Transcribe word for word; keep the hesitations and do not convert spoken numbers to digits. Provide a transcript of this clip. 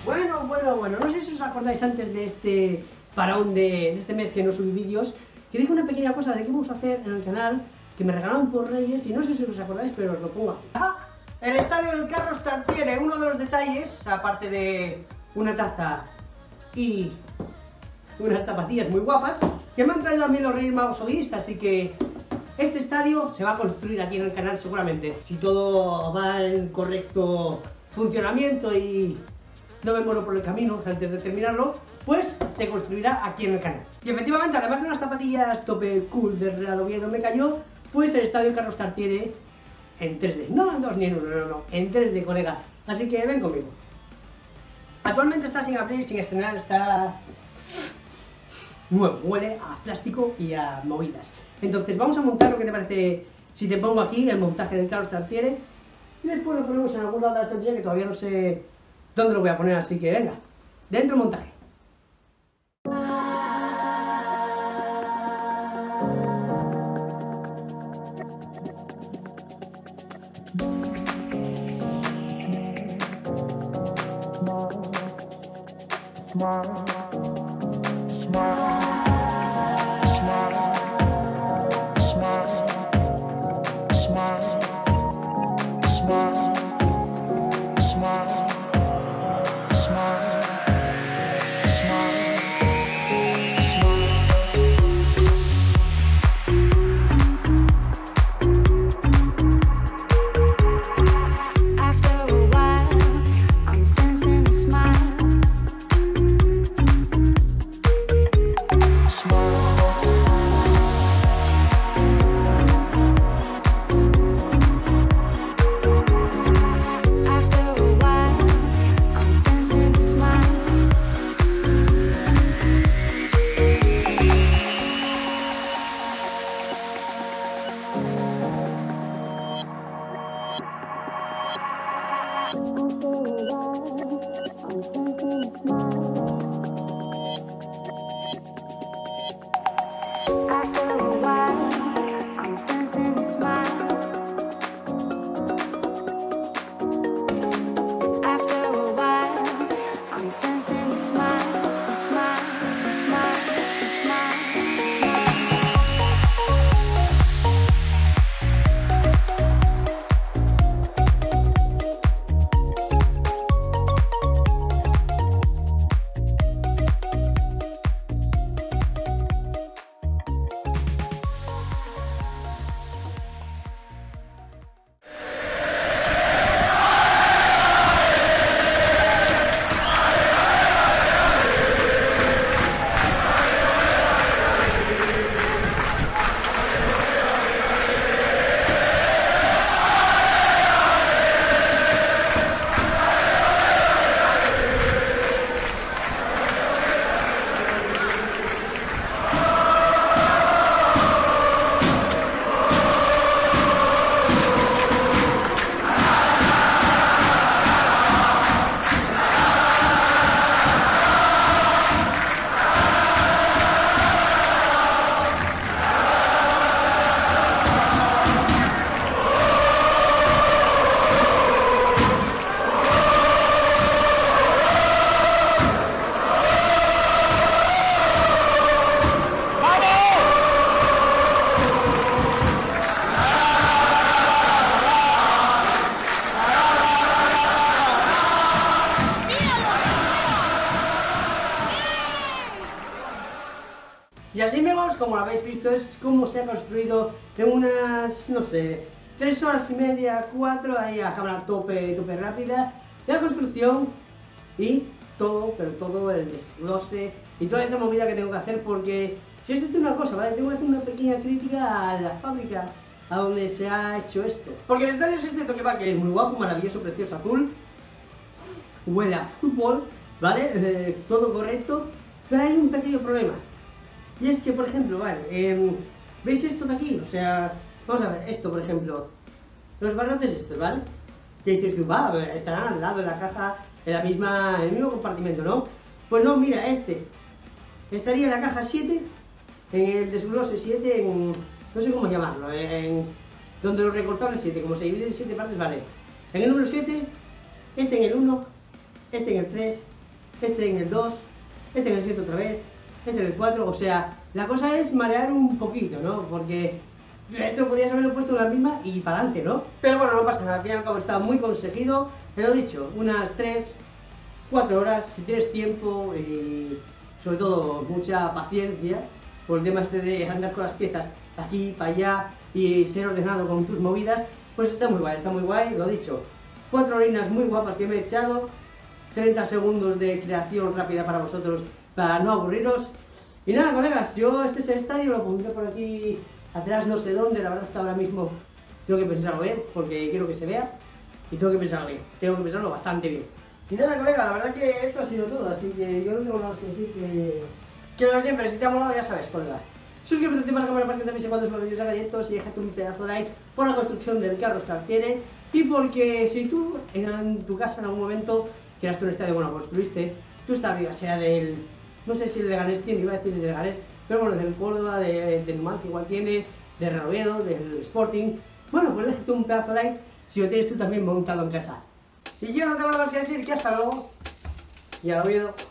Bueno, bueno, bueno, no sé si os acordáis antes de este parón de, de este mes que no subí vídeos, que dije una pequeña cosa de qué vamos a hacer en el canal, que me regalaron por Reyes, y no sé si os acordáis, pero os lo pongo aquí. ¡Ah! El estadio del Carlos Tartiere, uno de los detalles, aparte de una taza y unas zapatillas muy guapas, que me han traído a mí los Reyes Magos hoy, así que este estadio se va a construir aquí en el canal seguramente. Si todo va en correcto funcionamiento y no me muero por el camino antes de terminarlo, pues se construirá aquí en el canal. Y efectivamente, además de unas zapatillas tope cool de Real Oviedo me cayó, pues el estadio Carlos Tartiere en tres D. No en dos ni en uno, no, no, en tres D, colega. Así que ven conmigo. Actualmente está sin abrir, sin estrenar, está nuevo, huele a plástico y a movidas. Entonces vamos a montar, lo que te parece si te pongo aquí el montaje del Carlos Tartiere y después lo ponemos en algún lado de la estantería que todavía no sé dónde lo voy a poner, así que venga, dentro el montaje. Y así, amigos, como lo habéis visto, es como se ha construido en unas, no sé, tres horas y media, cuatro, ahí a cámara tope, tope rápida, la construcción y todo, pero todo el desglose y toda esa movida que tengo que hacer, porque si os digo una cosa, ¿vale? Tengo que hacer una pequeña crítica a la fábrica a donde se ha hecho esto. Porque el estadio es este Toquepa, que es muy guapo, maravilloso, precioso, azul, huele a fútbol, ¿vale? Eh, todo correcto, pero hay un pequeño problema. Y es que, por ejemplo, vale, eh, ¿veis esto de aquí? O sea, vamos a ver, esto, por ejemplo, los barrotes estos, ¿vale? Que dices tú, va, estarán al lado de la caja, en la misma, en el mismo compartimento, ¿no? Pues no, mira, este estaría en la caja siete, en el desglose siete, en, no sé cómo llamarlo, en donde los recortables siete, como se divide en siete partes, vale. En el número siete, este en el uno este en el tres, este en el dos, este en el siete otra vez, este en el cuatro, o sea, la cosa es marear un poquito, ¿no? Porque esto podías haberlo puesto en la misma y para adelante, ¿no? Pero bueno, no pasa nada, al fin y al cabo está muy conseguido, te lo he dicho, unas tres, cuatro horas, si tienes tiempo y sobre todo mucha paciencia, por el tema este de andar con las piezas aquí, para allá y ser ordenado con tus movidas, pues está muy guay, está muy guay, lo he dicho. Cuatro horinas muy guapas que me he echado, treinta segundos de creación rápida para vosotros, para no aburriros. Y nada, colegas, yo este es el estadio, lo pondré por aquí atrás, no sé dónde, la verdad es que ahora mismo tengo que pensarlo bien, porque quiero que se vea, y tengo que pensarlo bien, tengo que pensarlo bastante bien. Y nada, colega, la verdad que esto ha sido todo, así que yo no tengo nada más que decir que... Que lo siempre, si te ha molado ya sabes, colega. Suscríbete para que me repartan también cuando los vídeos de galletos y déjate un pedazo de like por la construcción del carro Startiere y porque si tú en tu casa en algún momento creaste un estadio, bueno, construiste tu estadio, sea del, no sé si el de Leganés tiene, iba a decir el de Leganés, pero bueno, del Córdoba, de, de Numancia igual tiene, de Renoviedo, del Sporting, bueno, pues déjate un pedazo de like si lo tienes tú también montado en casa. Y yo no tengo nada más que decir que hasta luego y al oído.